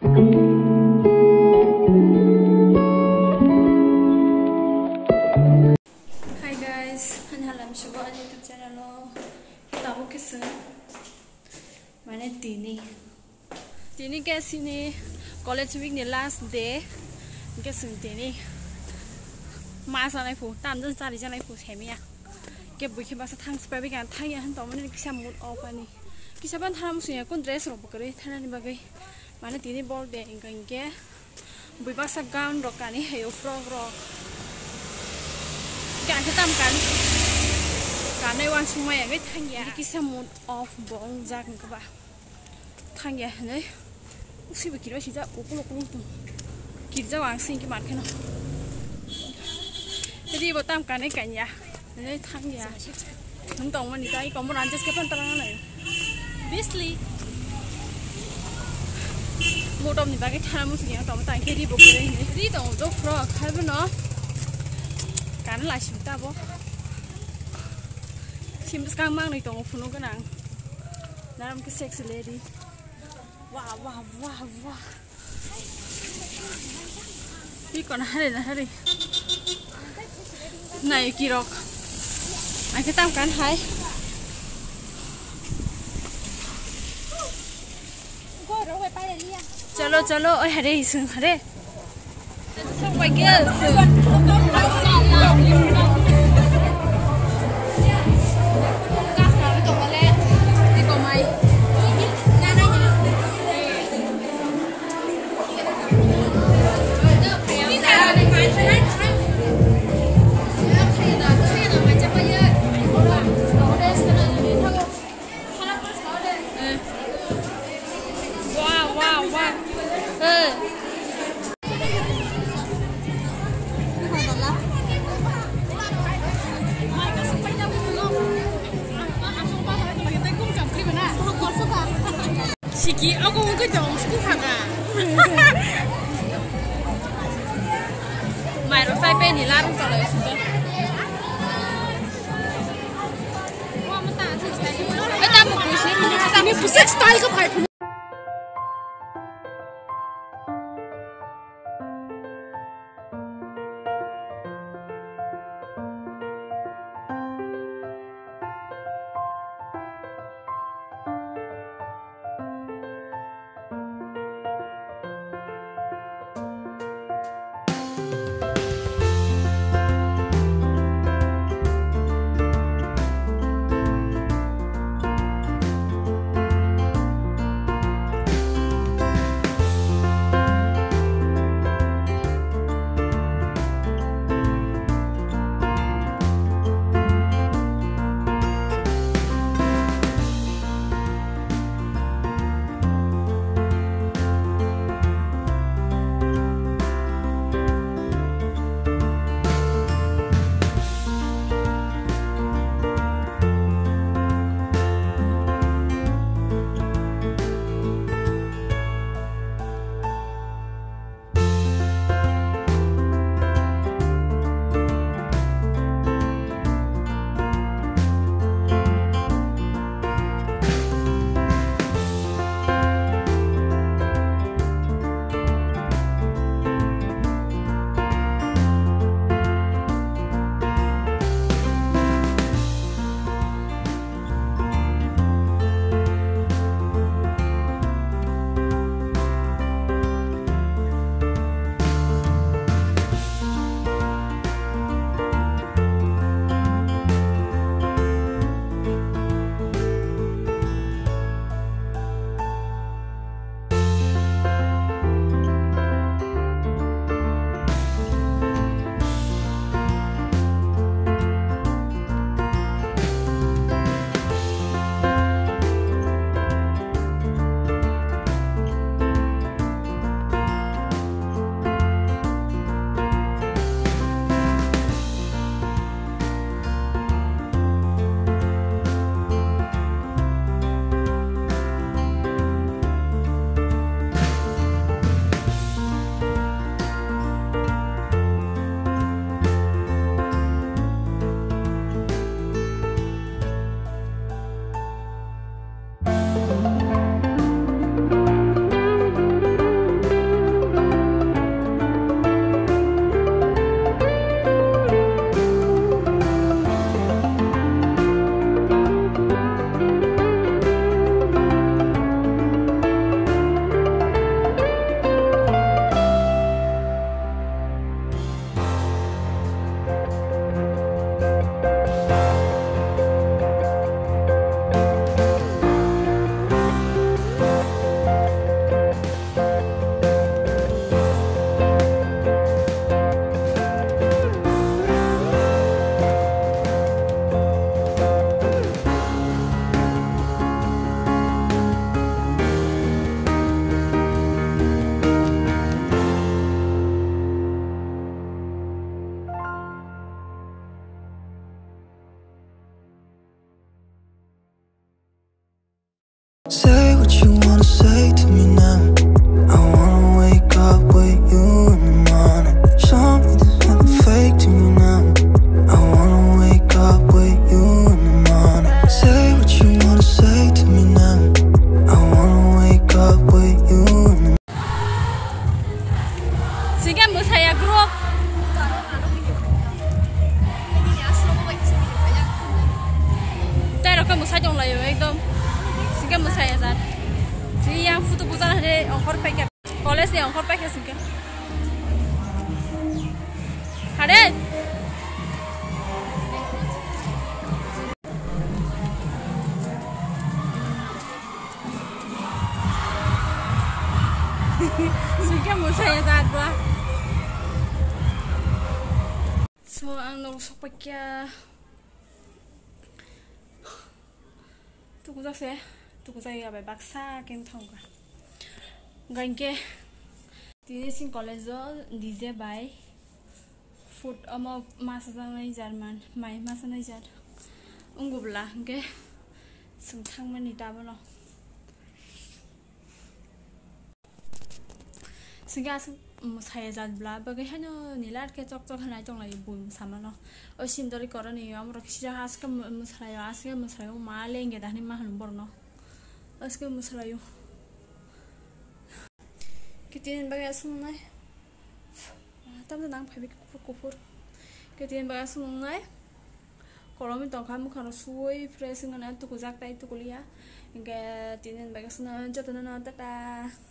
Hi guys, anh làm số gọi YouTube channel lo. Tao cái sự mà này tini cái gì nè college week nè last day cái sự tini mà sao này phụ tạm dân ra đi ra này phụ xem nha cái buổi khi bác sĩ thằng spray bị gan thay anh tao mình cái xem mood off anh cái xem anh tham suy con dress rồi bực rồi thay anh bagai mà này tini ball day cái buổi bác sĩ gown rồi cái này hay frog rồiการที่ทำการในวันช่วงนี้ไม่ทั้งยาที่สมุนออฟบองจากนี่ก็บ่าทั้งยาเนี่ยสิบกิโลสิจะอุปโลกลุ่มตัวกินจะวางสิ่งที่มันแค่นั้นจะดีบ่ตามการในกันยาเนี่ยทั้งยาทั้งตรงวันนี้ได้ก็ไม่รันจะสกัดตารางเลยบิสลีโมดอมนี่บ้าก็ทำมุสลิมต่อมาแต่งแค่ดีบุกเลยนี่ดีตรงจุกฟรอกใครบ้างเนาะการไล่ชิมตาบ่ชิมสกังมากในตรงฝุ่นก็นังน้ำก็เซ็กซี่เลยดิว้าวว้าวว้าวว้าวพี่ก่อนให้เลยนะให้เลยไหนกี่รอกไอ้ก็ตามการให้chalo chalo ơi hãy đi sừng hãy đi xong quay kia sừng Chị ông cũng cứ chồng cũng thằng à mày nó sai bên thì la không trả lời xuống đâu cái ta một cái gì ta một cái style cái phải Say what you wanna say to me now. I wanna wake up with you in the morning. Show me there's nothing fake to me now. I wanna wake up with you in the morning. Say what you wanna say to me now. I wanna wake up with you in the Sige mo saya group. Tay kamu saya dong lah yo ekdom. Sige mo saya zat. Sige yang foto bukan ada ongkor pakai. College ni ongkor pakai sige. Ada. Sige mo saya zat bah. So ang nusok pakai. Tuku saya apa baksa kem thongga. Gangke di sini college DJ by food ama masa nai Jerman, mai masa nai jar. Unggu bela, gangke sengthang mani tabu lo. Sehingga saya jad bela, bagaimana nilat ke cok hanai tong lagi bun sama lo. Osim dari koran ni, amro kisah aska musrayo maling kita ni mah lumbur no. Aska musrayo. Ketiin bagai sungai. Tapi tentang pabrik kufur. Ketiin bagai sungai. Kalau minta kamu kalau suai fresh dengan itu kuzak tai itu kuliah. Hingga ketiin bagai sungai jatuh nana tata.